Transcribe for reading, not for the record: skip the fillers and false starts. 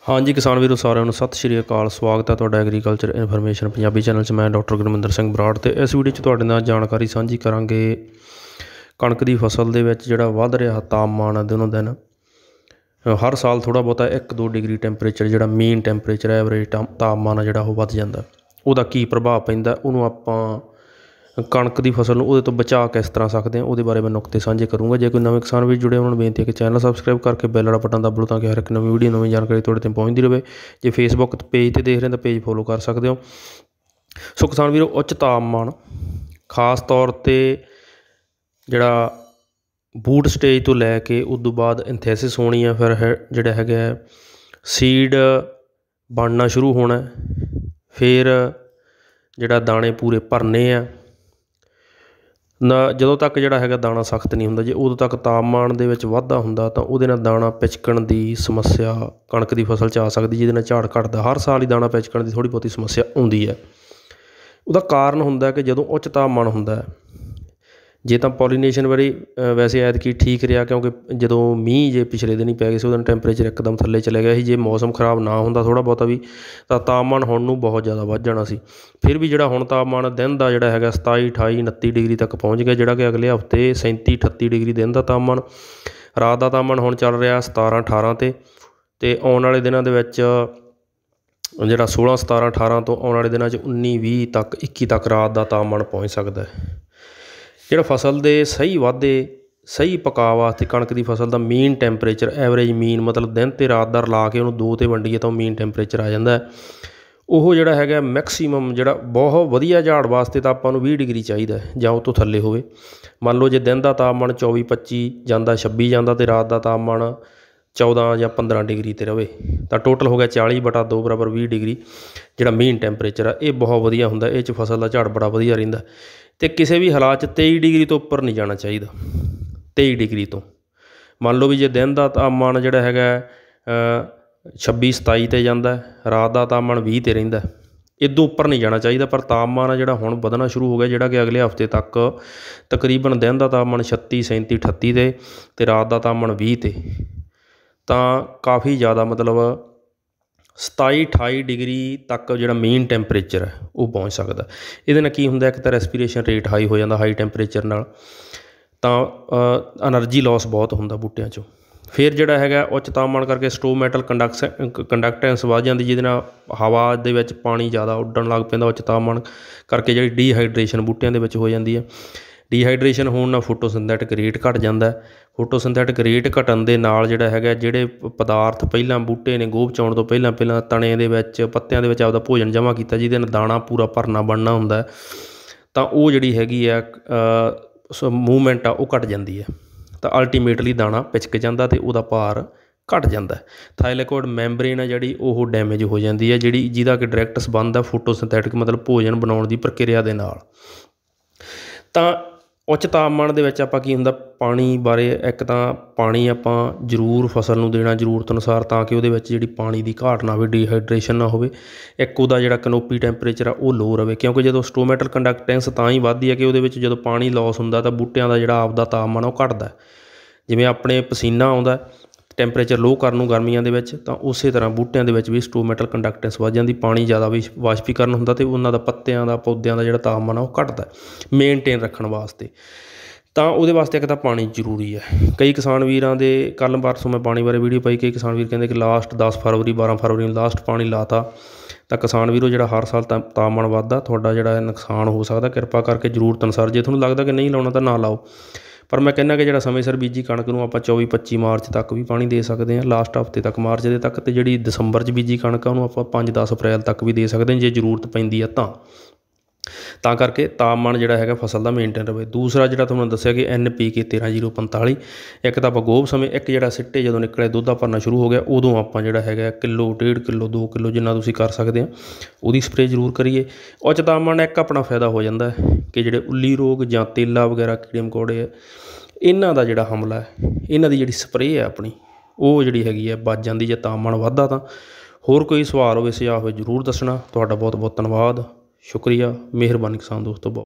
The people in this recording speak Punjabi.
हाँ जी किसान वीरों सारिਆਂ ਨੂੰ ਸਤਿ ਸ਼੍ਰੀ ਅਕਾਲ। ਸਵਾਗਤ ਹੈ ਤੁਹਾਡਾ ਐਗਰੀਕਲਚਰ ਇਨਫੋਰਮੇਸ਼ਨ ਪੰਜਾਬੀ ਚੈਨਲ 'ਚ। ਮੈਂ ਡਾਕਟਰ ਗੁਰਮਿੰਦਰ ਸਿੰਘ ਬਰਾੜ ਤੇ ਇਸ ਵੀਡੀਓ 'ਚ ਤੁਹਾਡੇ ਨਾਲ ਜਾਣਕਾਰੀ ਸਾਂਝੀ ਕਰਾਂਗੇ ਕਣਕ ਦੀ ਫਸਲ ਦੇ ਵਿੱਚ ਜਿਹੜਾ ਵੱਧ ਰਿਹਾ ਤਾਪਮਾਨ ਦਿਨੋਂ ਦਿਨ। ਹਰ ਸਾਲ ਥੋੜ੍ਹਾ ਬਹੁਤਾ 1-2 ਡਿਗਰੀ ਟੈਂਪਰੇਚਰ ਜਿਹੜਾ ਮੇਨ ਟੈਂਪਰੇਚਰ ਐਵਰੇਜ ਤਾਪਮਾਨ ਆ ਜਿਹੜਾ ਉਹ ਵੱਧ ਜਾਂਦਾ। ਉਹਦਾ ਕੀ ਪ੍ਰਭਾਵ ਪੈਂਦਾ, ਉਹਨੂੰ ਆਪਾਂ ਕਣਕ ਦੀ ਫਸਲ ਨੂੰ ਉਹਦੇ ਤੋਂ ਬਚਾ ਕਿਸ ਤਰ੍ਹਾਂ ਸਕਦੇ ਹਾਂ, ਉਹਦੇ ਬਾਰੇ ਮੈਂ ਨੁਕਤੇ ਸਾਂਝੇ ਕਰੂੰਗਾ। ਜੇ ਕੋਈ ਨਵੇਂ ਕਿਸਾਨ ਵੀ ਜੁੜੇ ਉਹਨਾਂ ਨੂੰ ਬੇਨਤੀ ਹੈ ਕਿ ਚੈਨਲ ਸਬਸਕ੍ਰਾਈਬ ਕਰਕੇ ਬੈਲ ਵਾਲਾ ਬਟਨ ਦਬਾ ਲਓ ਤਾਂ ਕਿ ਹਰ ਇੱਕ ਨਵੀਂ ਵੀਡੀਓ ਨਵੀਂ ਜਾਣਕਾਰੀ ਤੁਹਾਡੇ ਤੱਕ ਪਹੁੰਚਦੀ ਰਹੇ। ਜੇ ਫੇਸਬੁੱਕ ਪੇਜ 'ਤੇ ਦੇਖ ਰਹੇ ਤਾਂ ਪੇਜ ਫੋਲੋ ਕਰ ਸਕਦੇ ਹੋ। ਸੋ ਕਿਸਾਨ ਵੀਰੋ, ਉੱਚ ਤਾਪਮਾਨ ਖਾਸ ਤੌਰ 'ਤੇ ਜਿਹੜਾ ਬੂਟ ਸਟੇਜ ਤੋਂ ਲੈ ਕੇ ਉਦੋਂ ਬਾਅਦ ਇੰਥੈਸਿਸ ਹੋਣੀ ਆ, ਫਿਰ ਜਿਹੜਾ ਹੈਗਾ ਸੀਡ ਬਣਨਾ ਸ਼ੁਰੂ ਹੋਣਾ, ਫਿਰ ਜਿਹੜਾ ਦਾਣੇ ਪੂਰੇ ਭਰਨੇ ਆ ਨਾ। ਜਦੋਂ ਤੱਕ ਜਿਹੜਾ ਹੈਗਾ ਦਾਣਾ ਸਖਤ ਨਹੀਂ ਹੁੰਦਾ, ਜੇ ਉਦੋਂ ਤੱਕ ਤਾਪਮਾਨ ਦੇ ਵਿੱਚ ਵਾਧਾ ਹੁੰਦਾ ਤਾਂ ਉਹਦੇ ਨਾਲ ਦਾਣਾ ਪਿਚਕਣ ਦੀ ਸਮੱਸਿਆ ਕਣਕ ਦੀ ਫਸਲ 'ਚ ਆ ਸਕਦੀ, ਜਿਹਦੇ ਨਾਲ ਝਾੜ ਘਟਦਾ। ਹਰ ਸਾਲ ਹੀ ਦਾਣਾ ਪਿਚਕਣ ਦੀ ਥੋੜ੍ਹੀ ਬਹੁਤੀ ਸਮੱਸਿਆ ਆਉਂਦੀ ਹੈ। ਉਹਦਾ ਕਾਰਨ ਹੁੰਦਾ ਕਿ ਜਦੋਂ ਉੱਚ ਤਾਪਮਾਨ ਹੁੰਦਾ, ਜੇ ਤਾਂ ਪੋਲੀਨੇਸ਼ਨ ਵਾਰੀ ਵੈਸੇ ਐਤਕੀ ਠੀਕ ਰਿਹਾ, ਕਿਉਂਕਿ ਜਦੋਂ ਮੀਂਹ ਜੇ ਪਿਛਲੇ ਦਿਨ ਹੀ ਪੈ ਗਏ ਸੀ ਉਹਦਾ ਟੈਂਪਰੇਚਰ ਇੱਕਦਮ ਥੱਲੇ ਚਲੇ ਗਿਆ ਸੀ। ਜੇ ਮੌਸਮ ਖਰਾਬ ਨਾ ਹੁੰਦਾ ਥੋੜ੍ਹਾ ਬਹੁਤਾ ਵੀ ਤਾਂ ਤਾਪਮਾਨ ਹੁਣ ਨੂੰ ਬਹੁਤ ਜ਼ਿਆਦਾ ਵੱਧ ਜਾਣਾ ਸੀ। ਫਿਰ ਵੀ ਜਿਹੜਾ ਹੁਣ ਤਾਪਮਾਨ ਦਿਨ ਦਾ ਜਿਹੜਾ ਹੈਗਾ 27, 28, 29 ਡਿਗਰੀ ਤੱਕ ਪਹੁੰਚ ਗਿਆ, ਜਿਹੜਾ ਕਿ ਅਗਲੇ ਹਫ਼ਤੇ 37, 38 ਡਿਗਰੀ ਦਿਨ ਦਾ ਤਾਪਮਾਨ। ਰਾਤ ਦਾ ਤਾਪਮਾਨ ਹੁਣ ਚੱਲ ਰਿਹਾ 17, 18 ਤੇ ਆਉਣ ਵਾਲੇ ਦਿਨਾਂ ਦੇ ਵਿੱਚ ਜਿਹੜਾ 16, 17, 18 ਤੋਂ ਆਉਣ ਵਾਲੇ ਦਿਨਾਂ 'ਚ 19, 20 ਤੱਕ 21 ਤੱਕ ਰਾਤ ਦਾ ਤਾਪਮਾਨ ਪਹੁੰਚ ਸਕਦਾ। ਜਿਹੜਾ ਫਸਲ ਦੇ ਸਹੀ ਵਾਧੇ ਸਹੀ ਪਕਾ ਵਾਸਤੇ ਕਣਕ ਦੀ ਫਸਲ ਦਾ ਮੇਨ ਟੈਂਪਰੇਚਰ ਐਵਰੇਜ ਮੀਨ, ਮਤਲਬ ਦਿਨ ਅਤੇ ਰਾਤ ਦਾ ਰਲਾ ਕੇ ਉਹਨੂੰ 2 'ਤੇ ਵੰਡੀਏ ਤਾਂ ਉਹ ਮੇਨ ਟੈਂਪਰੇਚਰ ਆ ਜਾਂਦਾ। ਉਹ ਜਿਹੜਾ ਹੈਗਾ ਮੈਕਸੀਮਮ ਜਿਹੜਾ ਬਹੁਤ ਵਧੀਆ ਝਾੜ ਵਾਸਤੇ ਤਾਂ ਆਪਾਂ ਨੂੰ 20 ਡਿਗਰੀ ਚਾਹੀਦਾ ਜਾਂ ਉਹ ਤੋਂ ਥੱਲੇ ਹੋਵੇ। ਮੰਨ ਲਓ ਜੇ ਦਿਨ ਦਾ ਤਾਪਮਾਨ 24, 25 ਜਾਂਦਾ, 26 ਜਾਂਦਾ ਅਤੇ ਰਾਤ ਦਾ ਤਾਪਮਾਨ 14 ਜਾਂ 15 ਡਿਗਰੀ 'ਤੇ ਰਹੇ ਤਾਂ ਟੋਟਲ ਹੋ ਗਿਆ 40/2 ਬਰਾਬਰ 20 ਡਿਗਰੀ। ਜਿਹੜਾ ਮੇਨ ਟੈਂਪਰੇਚਰ ਆ ਇਹ ਬਹੁਤ ਵਧੀਆ ਹੁੰਦਾ, ਇਹ 'ਚ ਫਸਲ ਦਾ ਝਾੜ ਬੜਾ ਵਧੀਆ ਰਹਿੰਦਾ। ਅਤੇ ਕਿਸੇ ਵੀ ਹਾਲਾਤ 'ਚ 23 ਡਿਗਰੀ ਤੋਂ ਉੱਪਰ ਨਹੀਂ ਜਾਣਾ ਚਾਹੀਦਾ। 23 ਡਿਗਰੀ ਤੋਂ ਮੰਨ ਲਓ ਵੀ ਜੇ ਦਿਨ ਦਾ ਤਾਪਮਾਨ ਜਿਹੜਾ ਹੈਗਾ 26, 27 'ਤੇ ਜਾਂਦਾ, ਰਾਤ ਦਾ ਤਾਪਮਾਨ 20 'ਤੇ ਰਹਿੰਦਾ, ਇੱਦੋਂ ਉੱਪਰ ਨਹੀਂ ਜਾਣਾ ਚਾਹੀਦਾ। ਪਰ ਤਾਪਮਾਨ ਆ ਜਿਹੜਾ ਹੁਣ ਵਧਣਾ ਸ਼ੁਰੂ ਹੋ ਗਿਆ, ਜਿਹੜਾ ਕਿ ਅਗਲੇ ਹਫ਼ਤੇ ਤੱਕ ਤਕਰੀਬਨ ਦਿਨ ਦਾ ਤਾਪਮਾਨ 36, 37, 38 ਅਤੇ ਰਾਤ ਦਾ ਤਾਪਮਾਨ 20 'ਤੇ, ਤਾਂ ਕਾਫੀ ਜ਼ਿਆਦਾ ਮਤਲਬ 27, 28 ਡਿਗਰੀ ਤੱਕ ਜਿਹੜਾ ਮੇਨ ਟੈਂਪਰੇਚਰ ਹੈ ਉਹ ਪਹੁੰਚ ਸਕਦਾ। ਇਹਦੇ ਨਾਲ ਕੀ ਹੁੰਦਾ, ਇੱਕ ਤਾਂ ਰੈਸਪੀਰੇਸ਼ਨ ਰੇਟ ਹਾਈ ਹੋ ਜਾਂਦਾ ਹਾਈ ਟੈਂਪਰੇਚਰ ਨਾਲ, ਤਾਂ ਐਨਰਜੀ ਲੋਸ ਬਹੁਤ ਹੁੰਦਾ ਬੂਟਿਆਂ 'ਚੋਂ। ਫਿਰ ਜਿਹੜਾ ਹੈਗਾ ਉੱਚ ਤਾਪਮਾਨ ਕਰਕੇ ਸਟੋਮੈਟਲ ਕੰਡਕਟੈਂਸ ਵੱਧ ਜਾਂਦੀ, ਜਿਹਦੇ ਨਾਲ ਹਵਾ ਦੇ ਵਿੱਚ ਪਾਣੀ ਜ਼ਿਆਦਾ ਉੱਡਣ ਲੱਗ ਪੈਂਦਾ। ਉੱਚ ਤਾਪਮਾਨ ਕਰਕੇ ਜਿਹੜੀ ਡੀਹਾਈਡਰੇਸ਼ਨ ਬੂਟਿਆਂ ਦੇ ਵਿੱਚ ਹੋ ਜਾਂਦੀ ਹੈ। ਡੀਹਾਈਡਰੇਸ਼ਨ ਹੋਣ ਨਾਲ ਫੋਟੋਸਿੰਥੈਟਿਕ ਰੇਟ ਘੱਟ ਜਾਂਦਾ। ਫੋਟੋਸਿੰਥੈਟਿਕ ਰੇਟ ਘਟਣ ਦੇ ਨਾਲ ਜਿਹੜਾ ਹੈਗਾ ਜਿਹੜੇ ਪਦਾਰਥ ਪਹਿਲਾਂ ਬੂਟੇ ਨੇ ਗੋਭ 'ਚ ਆਉਣ ਤੋਂ ਪਹਿਲਾਂ ਤਣੇ ਦੇ ਵਿੱਚ ਪੱਤਿਆਂ ਦੇ ਵਿੱਚ ਆਪਦਾ ਭੋਜਨ ਜਮ੍ਹਾਂ ਕੀਤਾ, ਜਿਹਦੇ ਨਾਲ ਦਾਣਾ ਪੂਰਾ ਭਰਨਾ ਬਣਨਾ ਹੁੰਦਾ, ਤਾਂ ਉਹ ਜਿਹੜੀ ਹੈਗੀ ਆ ਮੂਵਮੈਂਟ ਆ ਉਹ ਘੱਟ ਜਾਂਦੀ ਹੈ। ਤਾਂ ਅਲਟੀਮੇਟਲੀ ਦਾਣਾ ਪਿਚਕ ਜਾਂਦਾ ਅਤੇ ਉਹਦਾ ਭਾਰ ਘੱਟ ਜਾਂਦਾ। ਥਾਈਲੈਕੋਇਡ ਮੈਂਬਰੇਨ ਆ ਜਿਹੜੀ ਉਹ ਡੈਮੇਜ ਹੋ ਜਾਂਦੀ ਹੈ, ਜਿਹਦਾ ਕਿ ਡਾਇਰੈਕਟ ਸੰਬੰਧ ਆ ਫੋਟੋਸਿੰਥੈਟਿਕ ਮਤਲਬ ਭੋਜਨ ਬਣਾਉਣ ਦੀ ਪ੍ਰਕਿਰਿਆ ਦੇ ਨਾਲ। ਤਾਂ ਉੱਚ ਤਾਪਮਾਨ ਦੇ ਵਿੱਚ ਆਪਾਂ ਕੀ ਹੁੰਦਾ, ਪਾਣੀ ਬਾਰੇ ਇੱਕ ਤਾਂ ਪਾਣੀ ਆਪਾਂ ਜ਼ਰੂਰ ਫਸਲ ਨੂੰ ਦੇਣਾ ਜ਼ਰੂਰਤ ਅਨੁਸਾਰ, ਤਾਂ ਕਿ ਉਹਦੇ ਵਿੱਚ ਜਿਹੜੀ ਪਾਣੀ ਦੀ ਘਾਟ ਨਾ ਹੋਵੇ, ਡੀਹਾਈਡਰੇਸ਼ਨ ਨਾ ਹੋਵੇ। ਇੱਕ ਉਹਦਾ ਜਿਹੜਾ ਕਨੋਪੀ ਟੈਂਪਰੇਚਰ ਆ ਉਹ ਲੋ ਰਹੇ, ਕਿਉਂਕਿ ਜਦੋਂ ਸਟੋਮੈਟਲ ਕੰਡਕਟੈਂਸ ਤਾਂ ਹੀ ਵੱਧਦੀ ਹੈ ਕਿ ਉਹਦੇ ਵਿੱਚ ਜਦੋਂ ਪਾਣੀ ਲੋਸ ਹੁੰਦਾ ਤਾਂ ਬੂਟਿਆਂ ਦਾ ਜਿਹੜਾ ਆਪਦਾ ਤਾਪਮਾਨ ਉਹ ਘਟਦਾ। ਜਿਵੇਂ ਆਪਣੇ ਪਸੀਨਾ ਆਉਂਦਾ ਟੈਂਪਰੇਚਰ ਲੋਅ ਕਰਨ ਨੂੰ ਗਰਮੀਆਂ ਦੇ ਵਿੱਚ, ਤਾਂ ਉਸੇ ਤਰ੍ਹਾਂ ਬੂਟਿਆਂ ਦੇ ਵਿੱਚ ਵੀ ਸਟੋਮੈਟਲ ਕੰਡਕਟੈਂਸ ਵੱਧ ਜਾਂਦੀ, ਪਾਣੀ ਜ਼ਿਆਦਾ ਵੀ ਵਾਸ਼ਪੀਕਰਨ ਹੁੰਦਾ ਅਤੇ ਉਹਨਾਂ ਦਾ ਪੱਤਿਆਂ ਦਾ ਪੌਦਿਆਂ ਦਾ ਜਿਹੜਾ ਤਾਪਮਾਨ ਆ ਉਹ ਘਟਦਾ ਮੇਨਟੇਨ ਰੱਖਣ ਵਾਸਤੇ। ਤਾਂ ਉਹਦੇ ਵਾਸਤੇ ਇੱਕ ਤਾਂ ਪਾਣੀ ਜ਼ਰੂਰੀ ਹੈ। ਕਈ ਕਿਸਾਨ ਵੀਰਾਂ ਦੇ ਕੱਲ੍ਹ ਪਰਸੋਂ ਮੈਂ ਪਾਣੀ ਬਾਰੇ ਵੀਡੀਓ ਪਾਈ, ਕਈ ਕਿਸਾਨ ਵੀਰ ਕਹਿੰਦੇ ਕਿ ਲਾਸਟ 10 ਫਰਵਰੀ 12 ਫਰਵਰੀ ਨੂੰ ਲਾਸਟ ਪਾਣੀ ਲਾਤਾ। ਤਾਂ ਕਿਸਾਨ ਵੀਰੋ, ਜਿਹੜਾ ਹਰ ਸਾਲ ਤਾਪਮਾਨ ਵੱਧਦਾ ਤੁਹਾਡਾ ਜਿਹੜਾ ਨੁਕਸਾਨ ਹੋ ਸਕਦਾ, ਕਿਰਪਾ ਕਰਕੇ ਜ਼ਰੂਰਤ ਅਨੁਸਾਰ, ਜੇ ਤੁਹਾਨੂੰ ਲੱਗਦਾ ਕਿ ਨਹੀਂ ਲਾਉਣਾ ਤਾਂ ਨਾ ਲਾਓ। ਪਰ ਮੈਂ ਕਹਿੰਦਾ ਕਿ ਜਿਹੜਾ ਸਮੇਂ ਸਿਰ ਬੀਜੀ ਕਣਕ ਨੂੰ ਆਪਾਂ 24, 25 ਮਾਰਚ ਤੱਕ ਵੀ ਪਾਣੀ ਦੇ ਸਕਦੇ ਹਾਂ, ਲਾਸਟ ਹਫ਼ਤੇ ਤੱਕ ਮਾਰਚ ਦੇ ਤੱਕ, ਅਤੇ ਜਿਹੜੀ ਦਸੰਬਰ 'ਚ ਬੀਜੀ ਕਣਕ ਆ ਉਹਨੂੰ ਆਪਾਂ 5, 10 ਅਪ੍ਰੈਲ ਤੱਕ ਵੀ ਦੇ ਸਕਦੇ ਹਾਂ ਜੇ ਜ਼ਰੂਰਤ ਪੈਂਦੀ ਆ ਤਾਂ ਕਰਕੇ ਤਾਪਮਾਨ ਜਿਹੜਾ ਹੈਗਾ ਫਸਲ ਦਾ ਮੇਨਟੇਨ ਰਹੇ। ਦੂਸਰਾ ਜਿਹੜਾ ਤੁਹਾਨੂੰ ਦੱਸਿਆ ਕਿ NPK 13-045, ਇੱਕ ਤਾਂ ਆਪਾਂ ਗੋਭ ਸਮੇਂ, ਇੱਕ ਜਿਹੜਾ ਸਿੱਟੇ ਜਦੋਂ ਨਿਕਲੇ ਦੁੱਧ ਭਰਨਾ ਸ਼ੁਰੂ ਹੋ ਗਿਆ ਉਦੋਂ ਆਪਾਂ ਜਿਹੜਾ ਹੈਗਾ ਕਿਲੋ, 1.5 ਕਿਲੋ, 2 ਕਿਲੋ ਜਿੰਨਾ ਤੁਸੀਂ ਕਰ ਸਕਦੇ ਆ ਉਹਦੀ ਸਪਰੇਅ ਜ਼ਰੂਰ ਕਰੀਏ। ਉੱਚ ਤਾਪਮਾਨ ਇੱਕ ਆਪਣਾ ਫਾਇਦਾ ਹੋ ਜਾਂਦਾ ਕਿ ਜਿਹੜੇ ਉੱਲੀ ਰੋਗ ਜਾਂ ਤੇਲਾ ਵਗੈਰਾ ਕੀੜੇ ਮਕੌੜੇ ਆ, ਇਹਨਾਂ ਦਾ ਜਿਹੜਾ ਹਮਲਾ ਹੈ, ਇਹਨਾਂ ਦੀ ਜਿਹੜੀ ਸਪਰੇਅ ਹੈ ਆਪਣੀ ਉਹ ਜਿਹੜੀ ਹੈਗੀ ਹੈ ਬਚ ਜਾਂਦੀ ਜੇ ਤਾਪਮਾਨ ਵੱਧਦਾ ਤਾਂ। ਹੋਰ ਕੋਈ ਸਵਾਲ ਹੋਵੇ, ਸੁਝਾਅ ਹੋਵੇ ਜ਼ਰੂਰ ਦੱਸਣਾ। ਤੁਹਾਡਾ ਬਹੁਤ ਬਹੁਤ ਧੰਨਵਾਦ, ਸ਼ੁਕਰੀਆ, ਮਿਹਰਬਾਨੀ ਕਿਸਾਨ ਦੋਸਤੋ।